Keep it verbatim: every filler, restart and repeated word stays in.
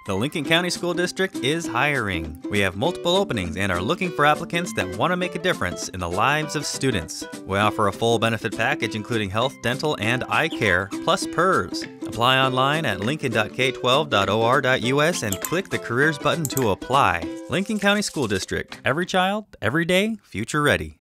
The Lincoln County School District is hiring. We have multiple openings and are looking for applicants that want to make a difference in the lives of students. We offer a full benefit package including health, dental, and eye care, plus P E R S. Apply online at lincoln dot k twelve dot o r dot u s and click the Careers button to apply. Lincoln County School District. Every child, every day, future ready.